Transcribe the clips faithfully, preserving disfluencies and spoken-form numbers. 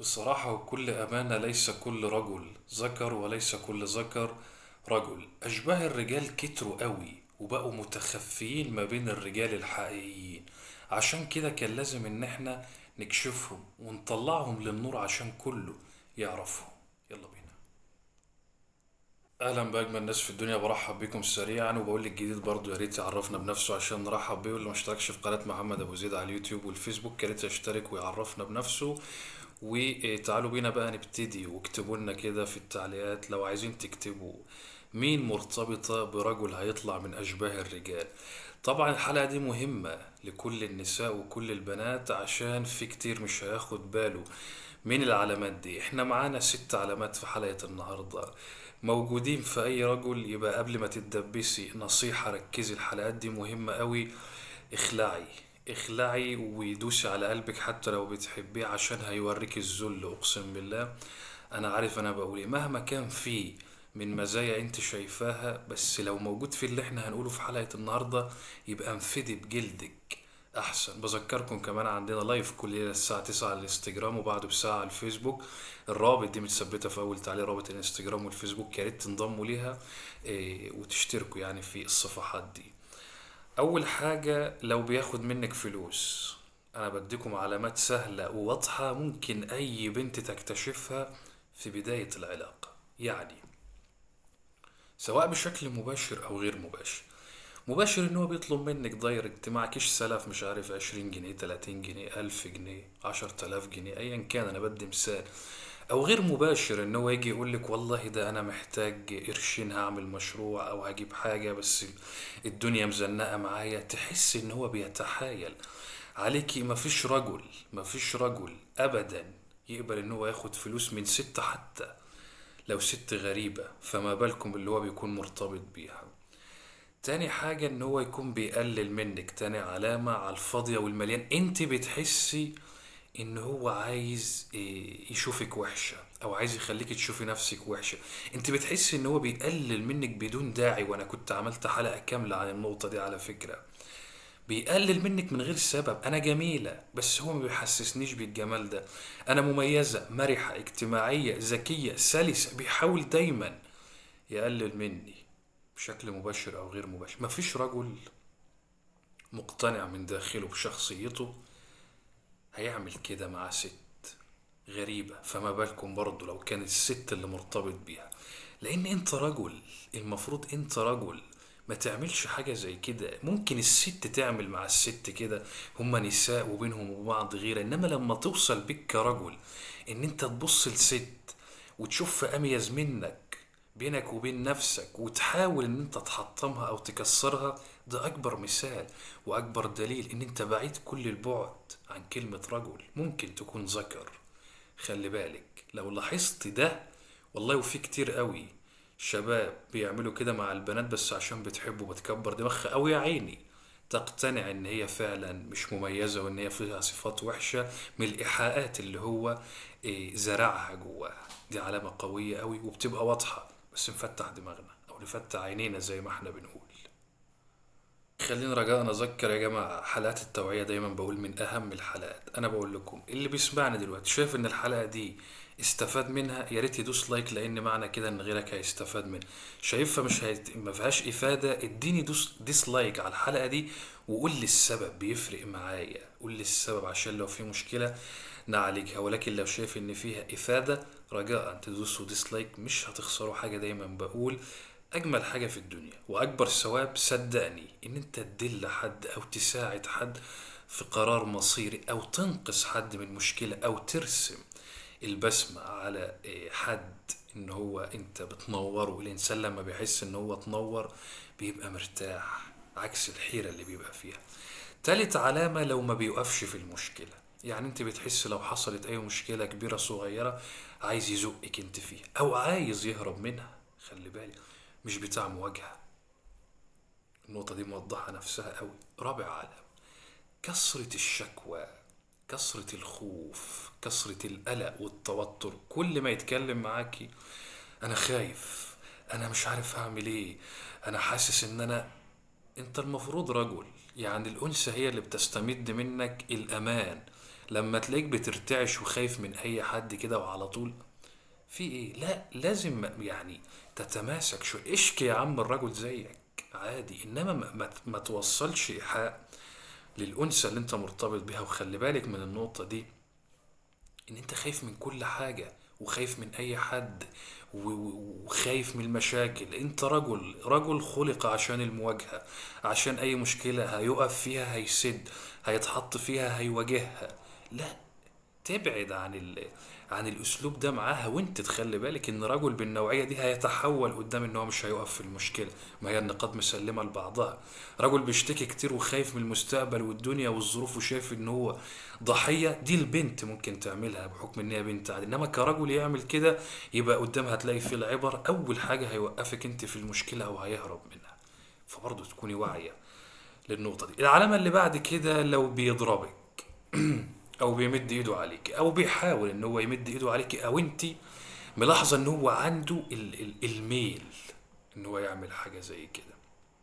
بصراحة وكل أمانة، ليس كل رجل ذكر وليس كل ذكر رجل. أشباه الرجال كتروا قوي وبقوا متخفيين ما بين الرجال الحقيقيين. عشان كده كان لازم إن احنا نكشفهم ونطلعهم للنور عشان كله يعرفهم. يلا بينا. اهلا باجمل ناس في الدنيا، برحب بيكم سريعا وبقول لك جديد برضو، يا ريت يعرفنا بنفسه عشان نرحب بيه. واللي ما اشتركش في قناه محمد ابو زيد على اليوتيوب والفيسبوك يا ريت يشترك ويعرفنا بنفسه. وتعالوا بينا بقى نبتدي، واكتبوا لنا كده في التعليقات لو عايزين تكتبوا مين مرتبطة برجل هيطلع من أشباه الرجال. طبعا الحلقة دي مهمة لكل النساء وكل البنات، عشان في كتير مش هياخد باله من العلامات دي. احنا معانا ست علامات في حلقة النهاردة موجودين في أي رجل. يبقى قبل ما تتدبسي نصيحة، ركزي، الحلقات دي مهمة قوي. اخلعي اخلعي ودوسي على قلبك حتى لو بتحبيه، عشان هيوريك الذل، اقسم بالله. انا عارف انا بقول ايه. مهما كان فيه من مزايا انت شايفاها، بس لو موجود في اللي احنا هنقوله في حلقة النهاردة يبقى انفدي بجلدك احسن. بذكركم كمان عندنا لايف كل ليله الساعه تسعة على الانستجرام، وبعده بساعه على الفيسبوك. الرابط دي متثبته في اول تعليق، رابط الانستجرام والفيسبوك، يا ريت تنضموا ليها إيه، وتشتركوا يعني في الصفحات دي. اول حاجة، لو بياخد منك فلوس، انا بديكم علامات سهلة وواضحة ممكن اي بنت تكتشفها في بداية العلاقة. يعني سواء بشكل مباشر او غير مباشر. مباشر ان هو بيطلب منك دايركت، معكش سلف، مش عارف عشرين جنيه، تلاتين جنيه، الف جنيه، عشر تلاف جنيه، ايا كان، انا بدي مثال. او غير مباشر ان هو يجي يقولك والله ده انا محتاج قرشين هعمل مشروع او هجيب حاجة، بس الدنيا مزنقة معايا. تحس ان هو بيتحايل عليكي. مفيش رجل مفيش رجل ابدا يقبل ان هو ياخد فلوس من ست، حتى لو ست غريبة، فما بالكم اللي هو بيكون مرتبط بيها. تاني حاجة ان هو يكون بيقلل منك. تاني علامة على الفاضية والمليان، انت بتحسي ان هو عايز إيه، يشوفك وحشة او عايز يخليك تشوفي نفسك وحشة. انت بتحسي ان هو بيقلل منك بدون داعي، وانا كنت عملت حلقة كاملة عن النقطة دي على فكرة. بيقلل منك من غير سبب. انا جميلة بس هو ما بيحسسنيش بالجمال ده. انا مميزة، مرحة، اجتماعية، ذكية، سلسة، بيحاول دايما يقلل مني بشكل مباشر او غير مباشر. مفيش رجل مقتنع من داخله بشخصيته هيعمل كده مع ست غريبة، فما بالكم برضه لو كانت الست اللي مرتبط بيها. لان انت رجل، المفروض انت رجل ما تعملش حاجة زي كده. ممكن الست تعمل مع الست كده، هما نساء وبينهم وبعض غيرة، انما لما توصل بك كرجل ان انت تبص لست وتشوف اميز منك بينك وبين نفسك وتحاول ان انت تحطمها او تكسرها، ده اكبر مثال واكبر دليل ان انت بعيد كل البعد عن كلمة رجل. ممكن تكون ذكر، خلي بالك لو لاحظت ده. والله وفي كتير قوي شباب بيعملوا كده مع البنات بس عشان بتحب وبتكبر دماغها، او يا عيني تقتنع ان هي فعلا مش مميزة وان هي فيها صفات وحشة من الايحاءات اللي هو إيه، زرعها جواها. دي علامة قوية قوي وبتبقى واضحة، بس نفتح دماغنا او نفتح عينينا زي ما احنا بنقول. خلينا رجاء نذكر يا جماعة، حلقات التوعية دايما بقول من أهم الحلقات. أنا بقول لكم اللي بيسمعني دلوقتي شايف إن الحلقة دي استفاد منها، يا ريت يدوس لايك، لأن معنى كده إن غيرك هيستفاد منها. شايفها مش هيت... ما فيهاش إفادة، اديني دوس ديسلايك على الحلقة دي وقول لي السبب، بيفرق معايا. قول لي السبب عشان لو في مشكلة نعالجها. ولكن لو شايف إن فيها إفادة، رجاء تدوسوا ديسلايك، مش هتخسروا حاجة. دايما بقول اجمل حاجة في الدنيا واكبر ثواب صدقني ان انت تدل حد او تساعد حد في قرار مصيري، او تنقذ حد من مشكلة، او ترسم البسمة على إيه، حد ان هو انت بتنوره. الانسان لما بيحس ان هو تنور بيبقى مرتاح، عكس الحيرة اللي بيبقى فيها. تالت علامة، لو ما بيوقفش في المشكلة. يعني انت بتحس لو حصلت اي مشكلة كبيرة صغيرة عايز يزقك انت فيها او عايز يهرب منها. خلي بالك، مش بتاع مواجهة. النقطة دي موضحة نفسها قوي. رابع علامة، كثرة الشكوى، كثرة الخوف، كثرة القلق والتوتر. كل ما يتكلم معاكي انا خايف، انا مش عارف هعمل ايه، انا حاسس ان انا. انت المفروض رجل، يعني الانثى هي اللي بتستمد منك الامان لما تلاقيك بترتعش وخايف من اي حد كده وعلى طول، في ايه؟ لا، لازم يعني تتماسك شو، اشكي يا عم، الرجل زيك عادي، انما ما, ما, ما توصلش ايحاء للانثى اللي انت مرتبط بيها. وخلي بالك من النقطة دي، ان انت خايف من كل حاجة وخايف من اي حد و- و- وخايف من المشاكل. انت رجل، رجل خلق عشان المواجهة، عشان اي مشكلة هيقف فيها هيسد، هيتحط فيها هيواجهها. لا، تبعد عن ال... عن الاسلوب ده معاها، وانت تخلي بالك ان رجل بالنوعيه دي هيتحول قدام ان هو مش هيقف في المشكله. ما هي النقاط مسلمه لبعضها. رجل بيشتكي كتير وخايف من المستقبل والدنيا والظروف وشايف ان هو ضحيه، دي البنت ممكن تعملها بحكم ان هي بنت عادي، انما كرجل يعمل كده يبقى قدامها هتلاقي في العبر اول حاجه هيوقفك انت في المشكله او هيهرب منها. فبرضه تكوني واعيه للنقطه دي. العلامه اللي بعد كده، لو بيضربك او بيمد ايده عليك او بيحاول ان هو يمد ايده عليك، او انت ملاحظه ان هو عنده ال- ال- الميل ان هو يعمل حاجه زي كده،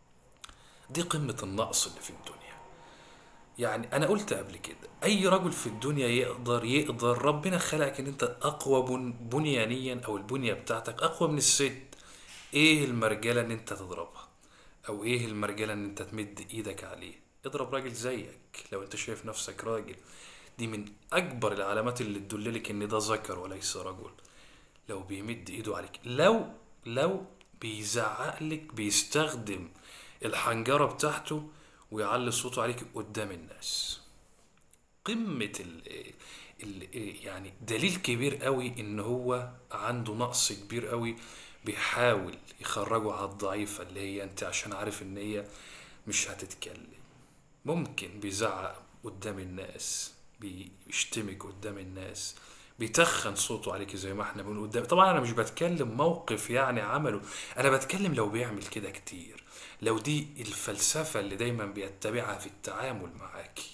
دي قمه النقص اللي في الدنيا. يعني انا قلت قبل كده، اي رجل في الدنيا يقدر يقدر ربنا خلقك ان انت اقوى بن- بنيانيا، او البنيه بتاعتك اقوى من الست. ايه المرجله ان انت تضربها؟ او ايه المرجله ان انت تمد ايدك عليه؟ اضرب راجل زيك لو انت شايف نفسك راجل. دي من اكبر العلامات اللي تدللك ان ده ذكر وليس رجل. لو بيمد ايده عليك، لو لو بيزعق لك، بيستخدم الحنجرة بتاعته ويعلي صوته عليك قدام الناس، قمة ال ال يعني دليل كبير قوي ان هو عنده نقص كبير قوي، بيحاول يخرجه على الضعيفة اللي هي انت، عشان عارف ان هي مش هتتكلم. ممكن بيزعق قدام الناس، بيشتمك قدام الناس، بيتخن صوته عليك زي ما احنا بنقول قدام. طبعا انا مش بتكلم موقف يعني عمله، انا بتكلم لو بيعمل كده كتير، لو دي الفلسفة اللي دايما بيتبعها في التعامل معاكي.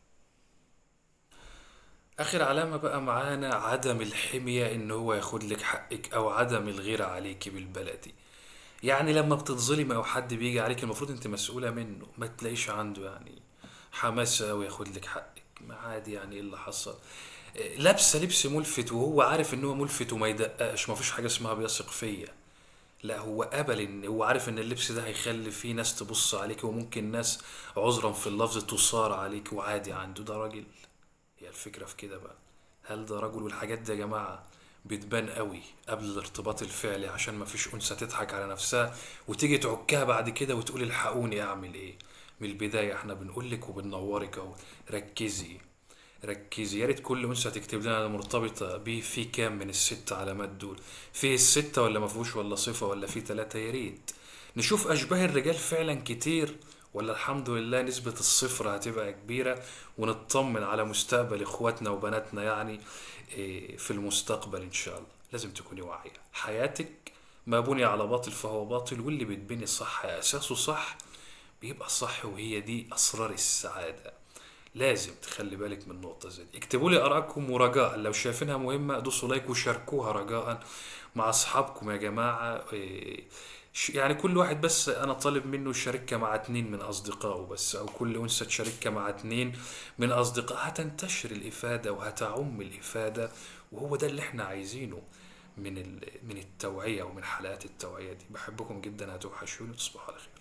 اخر علامة بقى معانا، عدم الحمية، ان هو ياخد لك حقك او عدم الغيرة عليكي بالبلدي. يعني لما بتتظلم او حد بيجي عليك المفروض انت مسؤولة منه، ما تلاقيش عنده يعني حماسة او ياخد لك حقك. ما عادي، يعني ايه اللي حصل؟ آه، لابسة لبس ملفت وهو عارف ان هو ملفت وما يدققش، ما فيش حاجة اسمها بيثق فيا. لا، هو قبل ان هو عارف ان اللبس ده هيخلي فيه ناس تبص عليك، وممكن ناس عذرا في اللفظ تصار عليك، وعادي عنده، ده راجل. هي الفكرة في كده بقى، هل ده رجل؟ والحاجات دي يا جماعة بتبان قوي قبل الارتباط الفعلي، عشان ما فيش أنثى تضحك على نفسها وتيجي تعكها بعد كده وتقول الحقوني أعمل إيه. من البداية احنا بنقولك وبننورك أهو، ركزي، ركزي. يا ريت كل أنثى تكتب لنا أنا مرتبطة بيه في كام من الست علامات دول، فيه الستة ولا مفهوش، ولا صفة، ولا فيه تلاتة. يا ريت نشوف أشباه الرجال فعلا كتير، ولا الحمد لله نسبة الصفر هتبقى كبيرة، ونطمن على مستقبل إخواتنا وبناتنا يعني. إيه، في المستقبل إن شاء الله. لازم تكوني واعية، حياتك ما بني على باطل فهو باطل، واللي بتبني صح أساسه صح بيبقى صح، وهي دي أسرار السعادة. لازم تخلي بالك من نقطة زي دي. اكتبوا لي آرائكم، ورجاء لو شايفينها مهمة دوسوا لايك وشاركوها رجاء مع أصحابكم يا جماعة. إيه، ش- يعني كل واحد بس أنا طالب منه يشاركها مع اتنين من أصدقائه بس، أو كل أنثى تشاركها مع اتنين من أصدقائها، هتنتشر الإفادة وهتعم الإفادة. وهو ده اللي احنا عايزينه من ال- من التوعية ومن حلقات التوعية دي. بحبكم جدا، هتوحشوني، تصبحوا على خير.